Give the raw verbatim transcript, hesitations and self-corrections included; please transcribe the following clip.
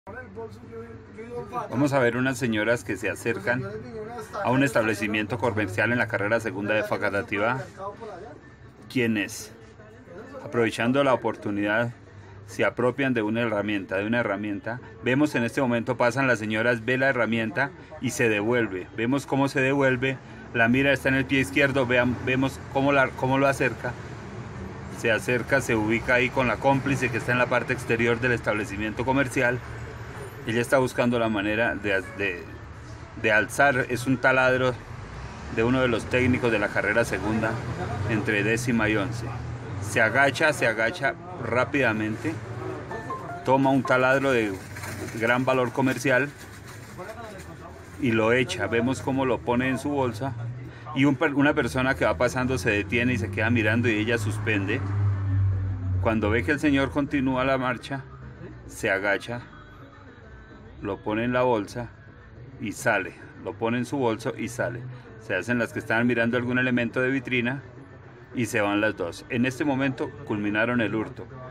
Vamos a ver unas señoras que se acercan a un establecimiento comercial en la carrera segunda de Facatativá, quienes, aprovechando la oportunidad, se apropian de una herramienta, de una herramienta. Vemos en este momento pasan las señoras, ve la herramienta y se devuelve. Vemos cómo se devuelve, la mira está en el pie izquierdo, vean, vemos cómo, la, cómo lo acerca. Se acerca, se ubica ahí con la cómplice que está en la parte exterior del establecimiento comercial. Ella está buscando la manera de, de, de alzar, es un taladro de uno de los técnicos de la carrera segunda entre décima y once. Se agacha, se agacha rápidamente, toma un taladro de gran valor comercial y lo echa. Vemos cómo lo pone en su bolsa y un, una persona que va pasando se detiene y se queda mirando y ella suspende. Cuando ve que el señor continúa la marcha, se agacha, lo pone en la bolsa y sale, lo pone en su bolso y sale. Se hacen las que estaban mirando algún elemento de vitrina y se van las dos. En este momento culminaron el hurto.